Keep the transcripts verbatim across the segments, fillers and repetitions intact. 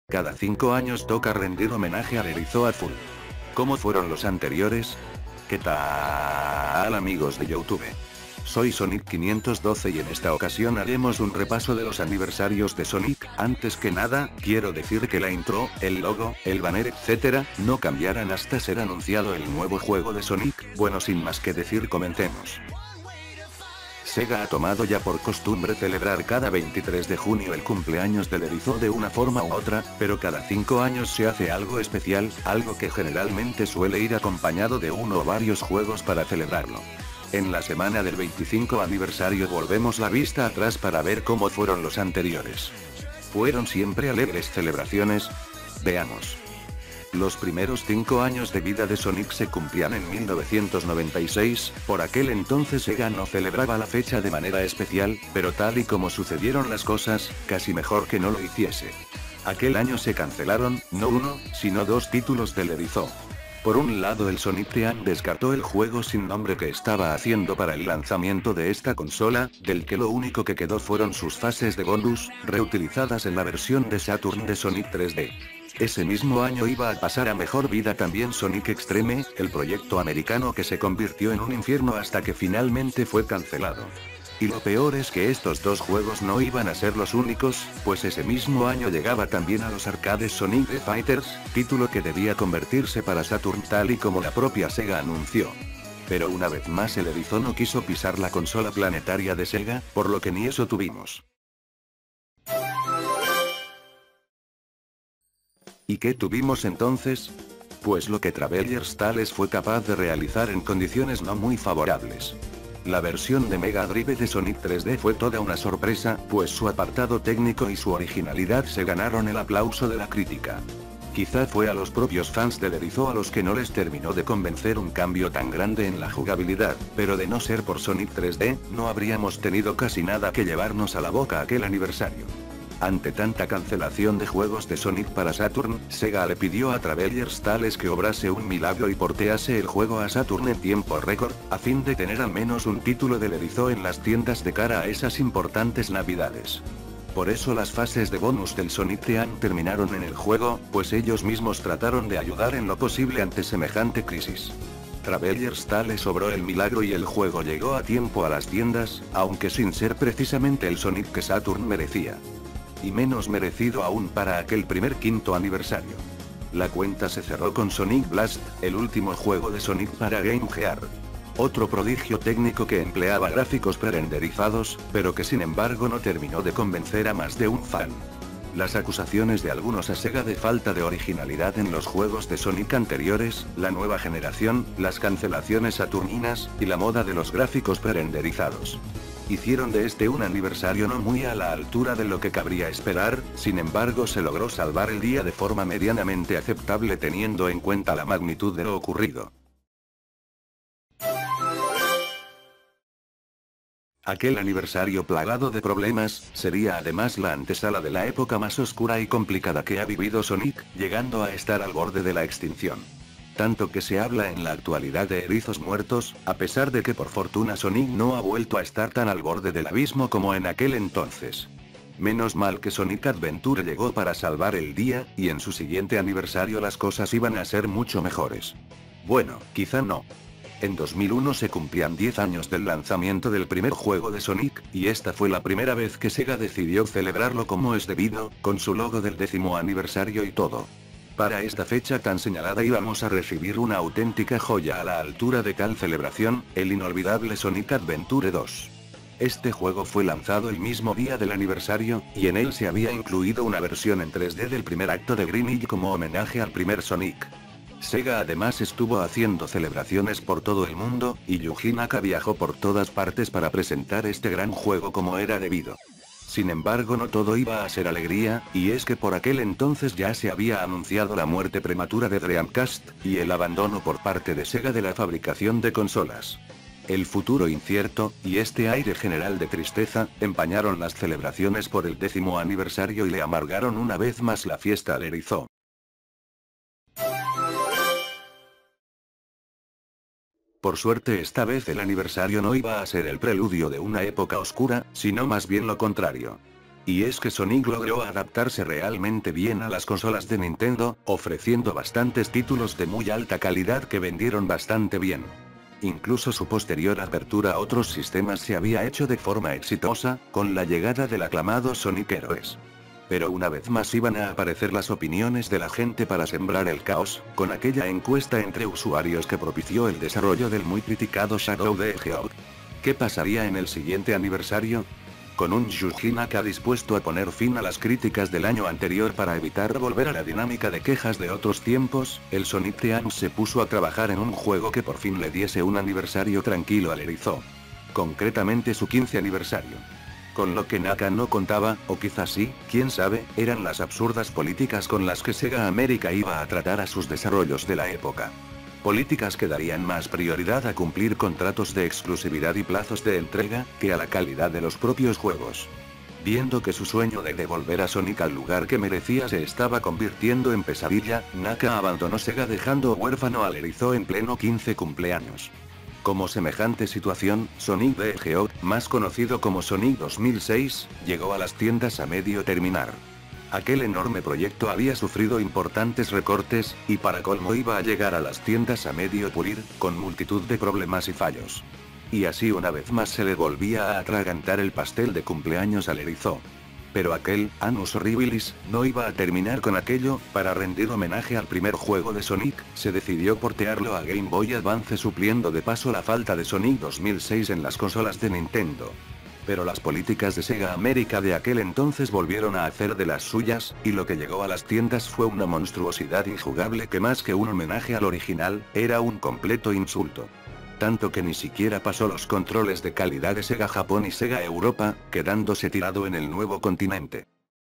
Cada cinco años toca rendir homenaje al erizo azul. ¿Cómo fueron los anteriores? ¿Qué tal, amigos de YouTube? Soy Sonic quinientos doce y en esta ocasión haremos un repaso de los aniversarios de Sonic. Antes que nada, quiero decir que la intro, el logo, el banner, etcétera, no cambiarán hasta ser anunciado el nuevo juego de Sonic. Bueno, sin más que decir, comencemos. Sega ha tomado ya por costumbre celebrar cada veintitrés de junio el cumpleaños del erizo de una forma u otra, pero cada cinco años se hace algo especial, algo que generalmente suele ir acompañado de uno o varios juegos para celebrarlo. En la semana del veinticinco aniversario volvemos la vista atrás para ver cómo fueron los anteriores. ¿Fueron siempre alegres celebraciones? Veamos. Los primeros cinco años de vida de Sonic se cumplían en mil novecientos noventa y seis, por aquel entonces Sega no celebraba la fecha de manera especial, pero tal y como sucedieron las cosas, casi mejor que no lo hiciese. Aquel año se cancelaron, no uno, sino dos títulos del erizo. Por un lado, el Sonic Team descartó el juego sin nombre que estaba haciendo para el lanzamiento de esta consola, del que lo único que quedó fueron sus fases de bonus, reutilizadas en la versión de Saturn de Sonic tres D. Ese mismo año iba a pasar a mejor vida también Sonic Extreme, el proyecto americano que se convirtió en un infierno hasta que finalmente fue cancelado. Y lo peor es que estos dos juegos no iban a ser los únicos, pues ese mismo año llegaba también a los arcades Sonic the Fighters, título que debía convertirse para Saturn tal y como la propia Sega anunció. Pero una vez más el erizo no quiso pisar la consola planetaria de Sega, por lo que ni eso tuvimos. ¿Y qué tuvimos entonces? Pues lo que Travelers Tales fue capaz de realizar en condiciones no muy favorables. La versión de Mega Drive de Sonic tres D fue toda una sorpresa, pues su apartado técnico y su originalidad se ganaron el aplauso de la crítica. Quizá fue a los propios fans del erizo a los que no les terminó de convencer un cambio tan grande en la jugabilidad, pero de no ser por Sonic tres D, no habríamos tenido casi nada que llevarnos a la boca aquel aniversario. Ante tanta cancelación de juegos de Sonic para Saturn, Sega le pidió a Travelers Tales que obrase un milagro y portease el juego a Saturn en tiempo récord, a fin de tener al menos un título del erizo en las tiendas de cara a esas importantes navidades. Por eso las fases de bonus del Sonic Team terminaron en el juego, pues ellos mismos trataron de ayudar en lo posible ante semejante crisis. Travelers Tales obró el milagro y el juego llegó a tiempo a las tiendas, aunque sin ser precisamente el Sonic que Saturn merecía. Y menos merecido aún para aquel primer quinto aniversario. La cuenta se cerró con Sonic Blast, el último juego de Sonic para Game Gear. Otro prodigio técnico que empleaba gráficos prerenderizados, pero que sin embargo no terminó de convencer a más de un fan. Las acusaciones de algunos a Sega de falta de originalidad en los juegos de Sonic anteriores, la nueva generación, las cancelaciones saturninas, y la moda de los gráficos prerenderizados hicieron de este un aniversario no muy a la altura de lo que cabría esperar, sin embargo se logró salvar el día de forma medianamente aceptable teniendo en cuenta la magnitud de lo ocurrido. Aquel aniversario plagado de problemas, sería además la antesala de la época más oscura y complicada que ha vivido Sonic, llegando a estar al borde de la extinción. Tanto que se habla en la actualidad de erizos muertos, a pesar de que por fortuna Sonic no ha vuelto a estar tan al borde del abismo como en aquel entonces. Menos mal que Sonic Adventure llegó para salvar el día, y en su siguiente aniversario las cosas iban a ser mucho mejores. Bueno, quizá no. En dos mil uno se cumplían diez años del lanzamiento del primer juego de Sonic, y esta fue la primera vez que Sega decidió celebrarlo como es debido, con su logo del décimo aniversario y todo. Para esta fecha tan señalada íbamos a recibir una auténtica joya a la altura de tal celebración, el inolvidable Sonic Adventure dos. Este juego fue lanzado el mismo día del aniversario, y en él se había incluido una versión en tres D del primer acto de Green Hill como homenaje al primer Sonic. Sega además estuvo haciendo celebraciones por todo el mundo, y Yuji Naka viajó por todas partes para presentar este gran juego como era debido. Sin embargo no todo iba a ser alegría, y es que por aquel entonces ya se había anunciado la muerte prematura de Dreamcast, y el abandono por parte de Sega de la fabricación de consolas. El futuro incierto, y este aire general de tristeza, empañaron las celebraciones por el décimo aniversario y le amargaron una vez más la fiesta al erizo. Por suerte esta vez el aniversario no iba a ser el preludio de una época oscura, sino más bien lo contrario. Y es que Sonic logró adaptarse realmente bien a las consolas de Nintendo, ofreciendo bastantes títulos de muy alta calidad que vendieron bastante bien. Incluso su posterior apertura a otros sistemas se había hecho de forma exitosa, con la llegada del aclamado Sonic Heroes. Pero una vez más iban a aparecer las opiniones de la gente para sembrar el caos, con aquella encuesta entre usuarios que propició el desarrollo del muy criticado Shadow the Hedgehog. ¿Qué pasaría en el siguiente aniversario? Con un Yuji Naka dispuesto a poner fin a las críticas del año anterior para evitar volver a la dinámica de quejas de otros tiempos, el Sonic Team se puso a trabajar en un juego que por fin le diese un aniversario tranquilo al Erizo. Concretamente su quince aniversario. Con lo que Naka no contaba, o quizás sí, quién sabe, eran las absurdas políticas con las que Sega América iba a tratar a sus desarrollos de la época. Políticas que darían más prioridad a cumplir contratos de exclusividad y plazos de entrega, que a la calidad de los propios juegos. Viendo que su sueño de devolver a Sonic al lugar que merecía se estaba convirtiendo en pesadilla, Naka abandonó Sega dejando huérfano al Erizo en pleno quince cumpleaños. Como semejante situación, Sonic the Hedgehog, más conocido como Sonic dos mil seis, llegó a las tiendas a medio terminar. Aquel enorme proyecto había sufrido importantes recortes, y para colmo iba a llegar a las tiendas a medio pulir, con multitud de problemas y fallos. Y así una vez más se le volvía a atragantar el pastel de cumpleaños al Erizo. Pero aquel, Annus Horribilis, no iba a terminar con aquello. Para rendir homenaje al primer juego de Sonic, se decidió portearlo a Game Boy Advance supliendo de paso la falta de Sonic dos mil seis en las consolas de Nintendo. Pero las políticas de Sega América de aquel entonces volvieron a hacer de las suyas, y lo que llegó a las tiendas fue una monstruosidad injugable que más que un homenaje al original, era un completo insulto. Tanto que ni siquiera pasó los controles de calidad de Sega Japón y Sega Europa, quedándose tirado en el nuevo continente.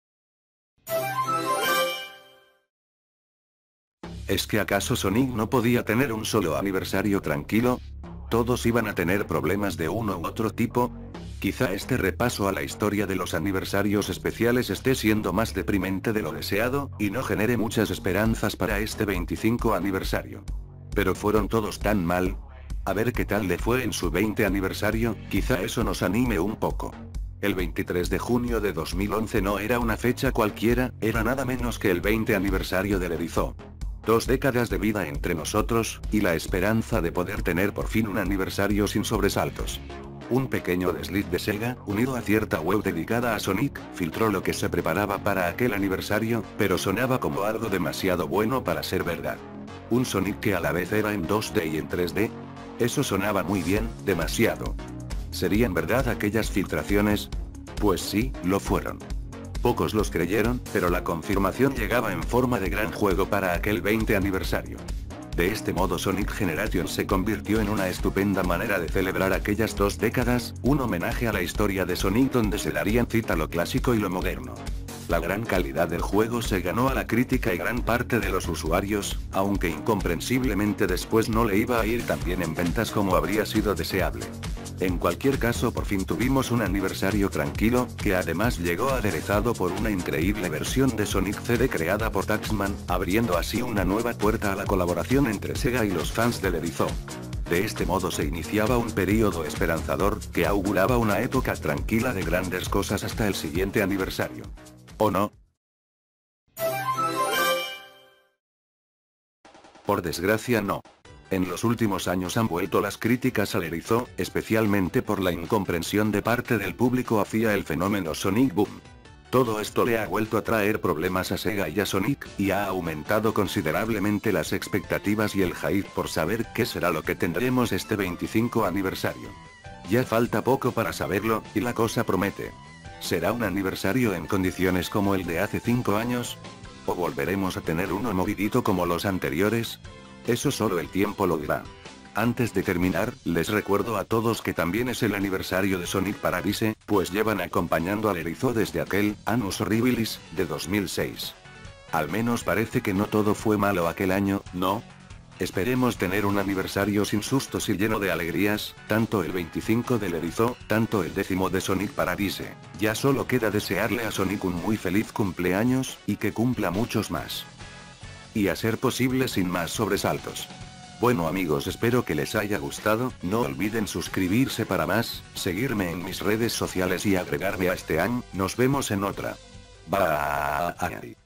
¿Es que acaso Sonic no podía tener un solo aniversario tranquilo? ¿Todos iban a tener problemas de uno u otro tipo? Quizá este repaso a la historia de los aniversarios especiales esté siendo más deprimente de lo deseado, y no genere muchas esperanzas para este veinticinco aniversario. ¿Pero fueron todos tan mal? A ver qué tal le fue en su veinte aniversario, quizá eso nos anime un poco. El veintitrés de junio de dos mil once no era una fecha cualquiera, era nada menos que el veinte aniversario del Erizo. Dos décadas de vida entre nosotros, y la esperanza de poder tener por fin un aniversario sin sobresaltos. Un pequeño desliz de Sega, unido a cierta web dedicada a Sonic, filtró lo que se preparaba para aquel aniversario, pero sonaba como algo demasiado bueno para ser verdad. Un Sonic que a la vez era en dos D y en tres D. Eso sonaba muy bien, demasiado. ¿Serían verdad aquellas filtraciones? Pues sí, lo fueron. Pocos los creyeron, pero la confirmación llegaba en forma de gran juego para aquel veinte aniversario. De este modo Sonic Generations se convirtió en una estupenda manera de celebrar aquellas dos décadas, un homenaje a la historia de Sonic donde se darían cita lo clásico y lo moderno. La gran calidad del juego se ganó a la crítica y gran parte de los usuarios, aunque incomprensiblemente después no le iba a ir tan bien en ventas como habría sido deseable. En cualquier caso por fin tuvimos un aniversario tranquilo, que además llegó aderezado por una increíble versión de Sonic C D creada por Taxman, abriendo así una nueva puerta a la colaboración entre Sega y los fans del Erizo. De este modo se iniciaba un período esperanzador, que auguraba una época tranquila de grandes cosas hasta el siguiente aniversario. ¿O no? Por desgracia no. En los últimos años han vuelto las críticas al Erizo, especialmente por la incomprensión de parte del público hacia el fenómeno Sonic Boom. Todo esto le ha vuelto a traer problemas a Sega y a Sonic, y ha aumentado considerablemente las expectativas y el hype por saber qué será lo que tendremos este veinticinco aniversario. Ya falta poco para saberlo, y la cosa promete. ¿Será un aniversario en condiciones como el de hace cinco años? ¿O volveremos a tener uno movidito como los anteriores? Eso solo el tiempo lo dirá. Antes de terminar, les recuerdo a todos que también es el aniversario de Sonic Paradise, pues llevan acompañando al Erizo desde aquel Annus Horribilis de dos mil seis. Al menos parece que no todo fue malo aquel año, ¿no? Esperemos tener un aniversario sin sustos y lleno de alegrías, tanto el veinticinco del Erizo, tanto el décimo de Sonic Paradise. Ya solo queda desearle a Sonic un muy feliz cumpleaños, y que cumpla muchos más. Y a ser posible sin más sobresaltos. Bueno amigos, espero que les haya gustado, no olviden suscribirse para más, seguirme en mis redes sociales y agregarme a este año, nos vemos en otra. Bye.